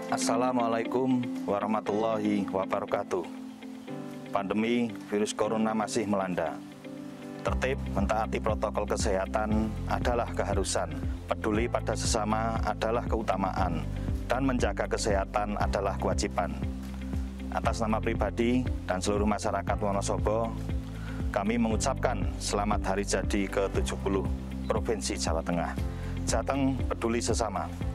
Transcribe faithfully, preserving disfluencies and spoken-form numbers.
Assalamualaikum warahmatullahi wabarakatuh. Pandemi virus corona masih melanda. Tertib mentaati protokol kesehatan adalah keharusan. Peduli pada sesama adalah keutamaan. Dan menjaga kesehatan adalah kewajiban. Atas nama pribadi dan seluruh masyarakat Wonosobo, kami mengucapkan selamat hari jadi ke tujuh puluh Provinsi Jawa Tengah. Jateng peduli sesama.